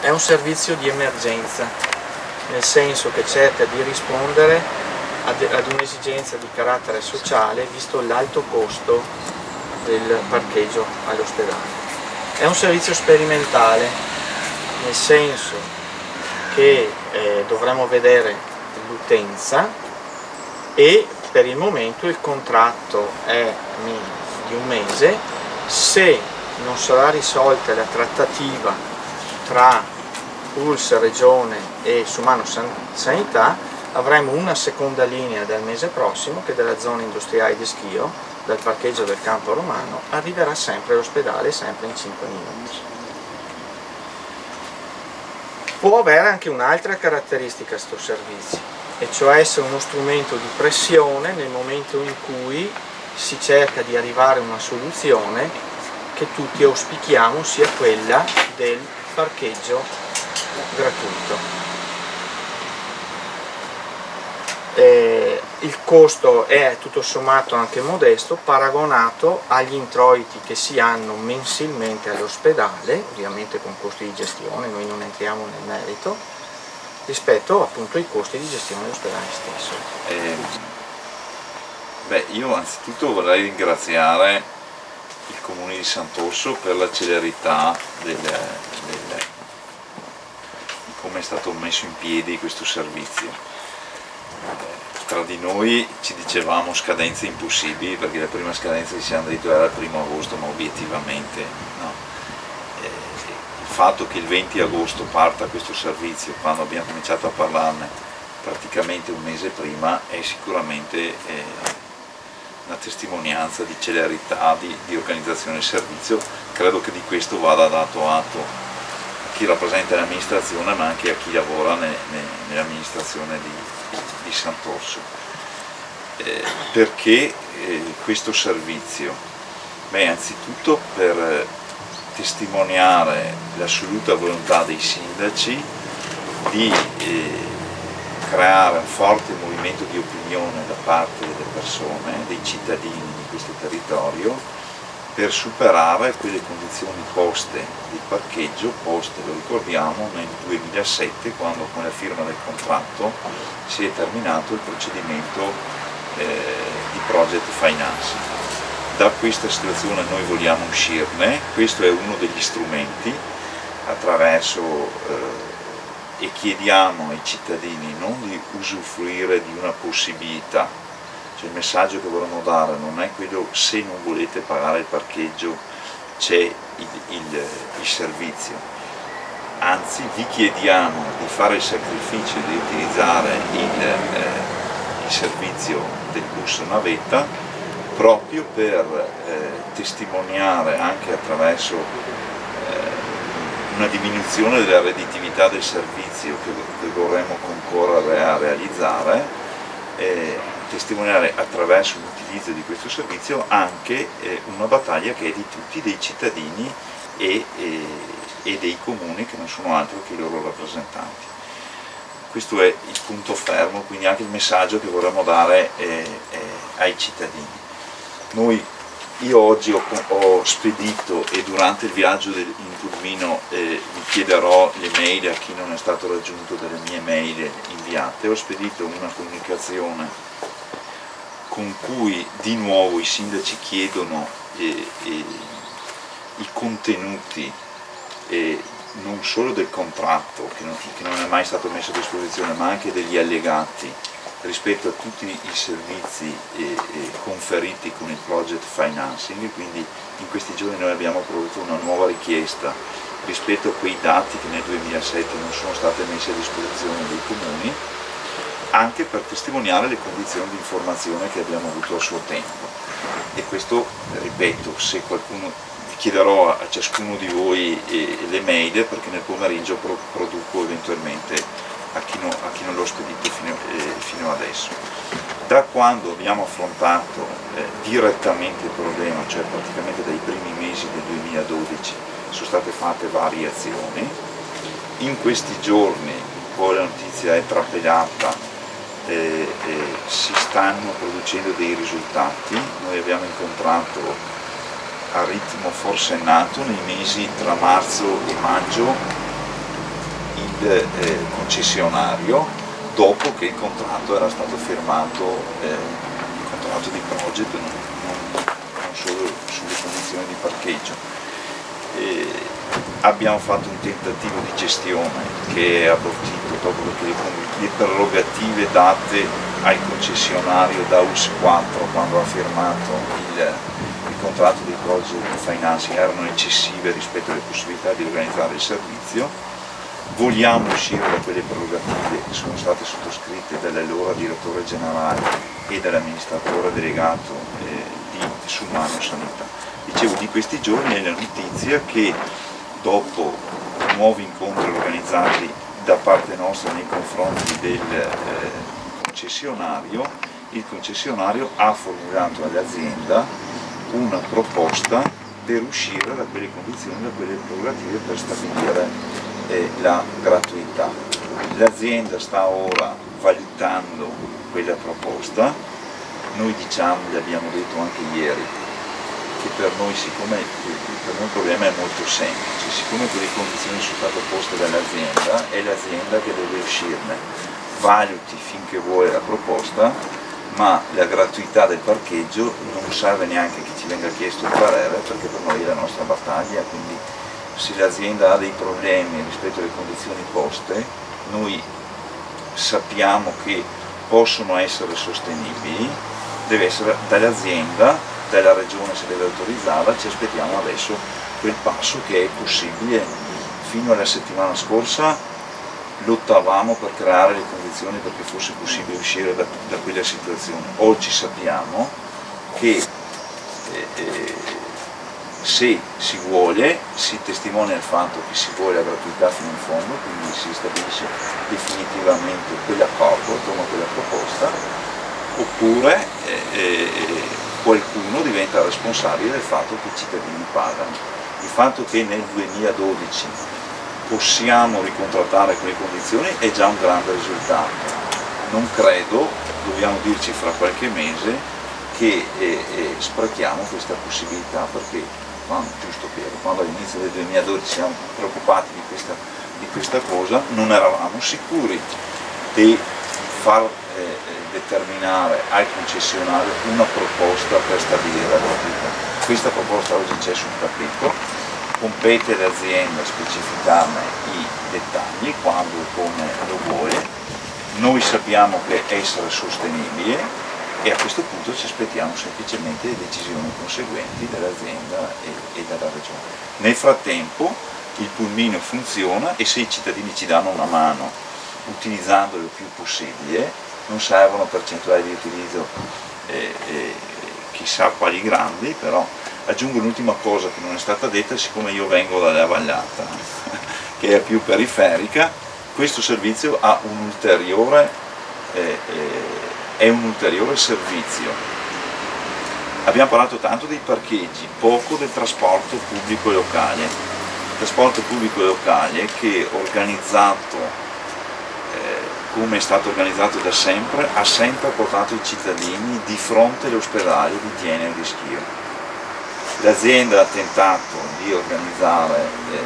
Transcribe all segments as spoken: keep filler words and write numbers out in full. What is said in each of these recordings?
è un servizio di emergenza, nel senso che cerca di rispondere ad, ad un'esigenza di carattere sociale visto l'alto costo del parcheggio all'ospedale. È un servizio sperimentale, nel senso che eh, dovremo vedere l'utenza e per il momento il contratto è di un mese. Se non sarà risolta la trattativa tra P U L S, Regione e Sumano Sanità, avremo una seconda linea dal mese prossimo che dalla zona industriale di Schio, dal parcheggio del Campo Romano, arriverà sempre all'ospedale, sempre in cinque minuti. Può avere anche un'altra caratteristica questo servizio, e cioè essere uno strumento di pressione nel momento in cui si cerca di arrivare a una soluzione che tutti auspichiamo sia quella del parcheggio gratuito. Eh, il costo è tutto sommato anche modesto paragonato agli introiti che si hanno mensilmente all'ospedale, ovviamente con costi di gestione, noi non entriamo nel merito, rispetto appunto ai costi di gestione dell'ospedale stesso. Eh, beh, io anzitutto vorrei ringraziare il Comune di Sant'Orso per la celerità del, del, di come è stato messo in piedi questo servizio. Tra di noi ci dicevamo scadenze impossibili, perché la prima scadenza che ci hanno detto era il primo agosto, ma obiettivamente no. Eh, il fatto che il venti agosto parta questo servizio, quando abbiamo cominciato a parlarne praticamente un mese prima, è sicuramente eh, una testimonianza di celerità, di, di organizzazione del servizio. Credo che di questo vada dato atto a chi rappresenta l'amministrazione, ma anche a chi lavora ne, ne, nell'amministrazione di di Sant'Orso. Eh, perché eh, questo servizio? Beh, anzitutto per testimoniare l'assoluta volontà dei sindaci di eh, creare un forte movimento di opinione da parte delle persone, dei cittadini di questo territorio, per superare quelle condizioni poste di parcheggio, poste, lo ricordiamo, nel duemilasette, quando con la firma del contratto si è terminato il procedimento eh, di project financing. Da questa situazione noi vogliamo uscirne, questo è uno degli strumenti attraverso eh, e chiediamo ai cittadini non di usufruire di una possibilità. Cioè, il messaggio che vorremmo dare non è quello: se non volete pagare il parcheggio c'è il, il, il servizio, anzi vi chiediamo di fare il sacrificio di utilizzare il, eh, il servizio del bus navetta proprio per eh, testimoniare anche attraverso eh, una diminuzione della redditività del servizio che, che vorremmo concorrere a realizzare, eh, testimoniare attraverso l'utilizzo di questo servizio anche eh, una battaglia che è di tutti, dei cittadini e, e, e dei comuni, che non sono altro che i loro rappresentanti. Questo è il punto fermo, quindi anche il messaggio che vorremmo dare eh, eh, ai cittadini. Noi, io oggi ho, ho spedito, e durante il viaggio del, in pulmino eh, vi chiederò le mail a chi non è stato raggiunto dalle mie mail inviate, ho spedito una comunicazione con cui di nuovo i sindaci chiedono eh, eh, i contenuti eh, non solo del contratto, che non, che non è mai stato messo a disposizione, ma anche degli allegati rispetto a tutti i servizi eh, eh, conferiti con il project financing. Quindi in questi giorni noi abbiamo prodotto una nuova richiesta rispetto a quei dati che nel duemilasette non sono state messe a disposizione dei comuni, anche per testimoniare le condizioni di informazione che abbiamo avuto a suo tempo. E questo, ripeto, se qualcuno, vi chiederò a ciascuno di voi eh, le mail, perché nel pomeriggio pro, produco eventualmente a chi, no, a chi non l'ho spedito fino, eh, fino adesso. Da quando abbiamo affrontato eh, direttamente il problema, cioè praticamente dai primi mesi del duemiladodici, sono state fatte varie azioni. In questi giorni poi la notizia è trapelata, Eh, eh, si stanno producendo dei risultati. Noi abbiamo incontrato a ritmo forsennato nei mesi tra marzo e maggio eh, concessionario dopo che il contratto era stato firmato, eh, il contratto di progetto, non, non, non solo sulle condizioni di parcheggio. E abbiamo fatto un tentativo di gestione che è abortito proprio perché le, le prerogative date al concessionario da U S quattro quando ha firmato il, il contratto di project financing erano eccessive rispetto alle possibilità di organizzare il servizio. Vogliamo uscire da quelle prerogative che sono state sottoscritte dall'allora direttore generale e dall'amministratore delegato eh, di Sumano Sanità. Dicevo, di questi giorni è la notizia che dopo nuovi incontri organizzati da parte nostra nei confronti del eh, concessionario, il concessionario ha formulato all'azienda una proposta per uscire da quelle condizioni, da quelle prerogative per stabilire eh, la gratuità. L'azienda sta ora valutando quella proposta, noi diciamo, l'abbiamo detto anche ieri, che per noi, siccome per noi il problema è molto semplice, siccome quelle condizioni sono state poste dall'azienda, è l'azienda che deve uscirne, valuti finché vuole la proposta, ma la gratuità del parcheggio non serve neanche che ci venga chiesto il parere, perché per noi è la nostra battaglia, quindi se l'azienda ha dei problemi rispetto alle condizioni poste, noi sappiamo che possono essere sostenibili, deve essere dall'azienda, dalla regione se deve autorizzarla, ci aspettiamo adesso quel passo che è possibile. Fino alla settimana scorsa lottavamo per creare le condizioni perché fosse possibile uscire da, da quella situazione. Oggi sappiamo che eh, eh, se si vuole, si testimonia il fatto che si vuole la gratuità fino in fondo, quindi si stabilisce definitivamente quell'accordo attorno a quella proposta, oppure eh, eh, qualcuno diventa responsabile del fatto che i cittadini pagano. Il fatto che nel duemiladodici possiamo ricontrattare quelle condizioni è già un grande risultato. Non credo, dobbiamo dirci fra qualche mese, che eh, eh, sprechiamo questa possibilità, perché quando, giusto Piero, quando all'inizio del duemiladodici siamo preoccupati di questa, di questa cosa, non eravamo sicuri di far eh, determinare al concessionario una proposta per stabilire la gratuità. Questa proposta oggi c'è sul tappeto, compete all'azienda specificarne i dettagli quando e come lo vuole. Noi sappiamo che essere sostenibile e a questo punto ci aspettiamo semplicemente le decisioni conseguenti dall'azienda e, e dalla regione. Nel frattempo il pulmino funziona e se i cittadini ci danno una mano utilizzandolo il più possibile, non servono percentuali di utilizzo eh, eh, chissà quali grandi, però aggiungo un'ultima cosa che non è stata detta, siccome io vengo dalla Vallata, che è più periferica, questo servizio ha un ulteriore, eh, eh, è un ulteriore servizio. Abbiamo parlato tanto dei parcheggi, poco del trasporto pubblico locale. Il trasporto pubblico locale che organizzato come è stato organizzato da sempre, ha sempre portato i cittadini di fronte all'ospedale di Thiene e di Schio. L'azienda ha tentato di organizzare, eh,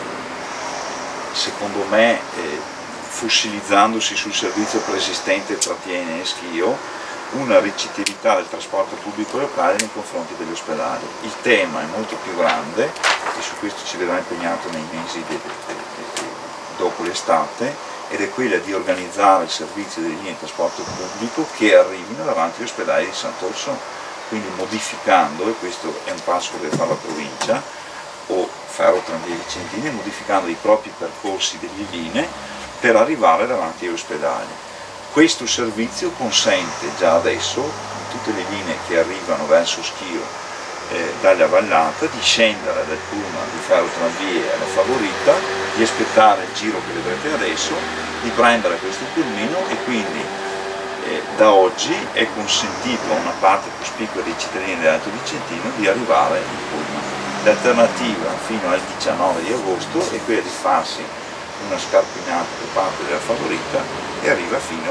secondo me, eh, fossilizzandosi sul servizio preesistente tra Thiene e Schio, una ricettività del trasporto pubblico locale nei confronti degli ospedali. Il tema è molto più grande e su questo ci vedrà impegnato nei mesi de, de, de, de, dopo l'estate, ed è quella di organizzare il servizio delle linee di trasporto pubblico che arrivino davanti agli ospedali di Sant'Orso, quindi modificando, e questo è un passo che deve fare la provincia, o Ferro Tranvie Vicentini, modificando i propri percorsi delle linee per arrivare davanti agli ospedali. Questo servizio consente già adesso, in tutte le linee che arrivano verso Schio eh, dalla Vallata, di scendere dal pullman di Ferro Tranvie alla Favorita, di aspettare il giro che vedrete adesso, di prendere questo pulmino e quindi eh, da oggi è consentito a una parte cospicua dei cittadini dell'Alto Vicentino di arrivare in pullman. L'alternativa fino al diciannove di agosto è quella di farsi una scarpinata da parte della Favorita e arriva fino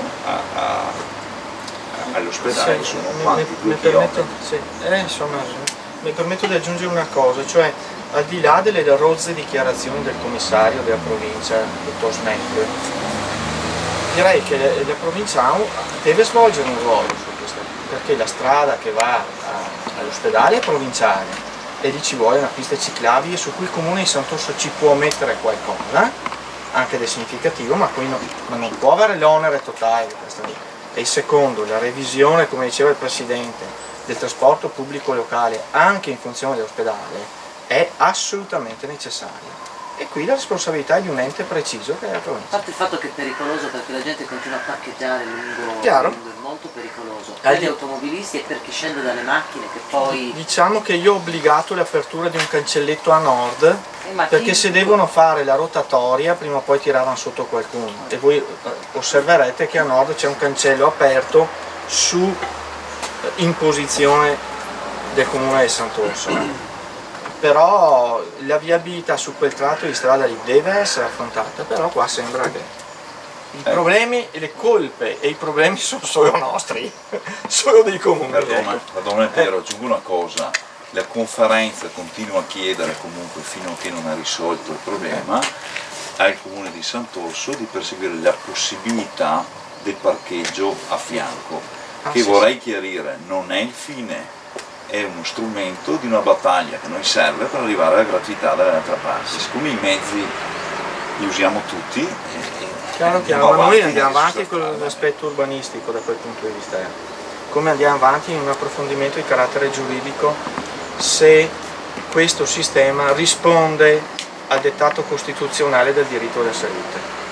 all'ospedale, sono quanti? Due chilometri. Sì. Eh, insomma, mi permetto di aggiungere una cosa, cioè al di là delle rozze dichiarazioni del commissario della provincia, dottor Smeck, direi che la provincia deve svolgere un ruolo su questo, perché la strada che va all'ospedale è provinciale e lì ci vuole una pista ciclabile su cui il comune di Sant'Orso ci può mettere qualcosa, anche del significativo, ma, poi non, ma non può avere l'onere totale di questa via. E il secondo, la revisione, come diceva il Presidente, del trasporto pubblico locale anche in funzione dell'ospedale è assolutamente necessaria. E qui la responsabilità è di un ente preciso che è la provincia. A parte il fatto che è pericoloso perché la gente continua a parcheggiare lungo, Chiaro. lungo è molto pericoloso. Per gli automobilisti e per chi scende dalle macchine che poi... Diciamo che io ho obbligato l'apertura di un cancelletto a nord, eh, perché chi... se devono fare la rotatoria prima o poi tiravano sotto qualcuno. E voi osserverete che a nord c'è un cancello aperto su imposizione del comune di Sant'Orso. Però la viabilità su quel tratto di strada lì deve essere affrontata, però qua sembra che i problemi e le colpe e i problemi sono solo nostri, solo dei comuni. Perdona, perdona Piero, aggiungo una cosa, la conferenza continua a chiedere comunque fino a che non è risolto il problema al comune di Sant'Orso di perseguire la possibilità del parcheggio a fianco, ah, che sì, vorrei sì. chiarire, non è il fine. È uno strumento di una battaglia che noi serve per arrivare alla gratuità dall'altra parte. Siccome i mezzi li usiamo tutti, e, chiaro, chiaro, ma noi andiamo avanti con l'aspetto urbanistico da quel punto di vista. Come andiamo avanti in un approfondimento di carattere giuridico se questo sistema risponde al dettato costituzionale del diritto alla salute.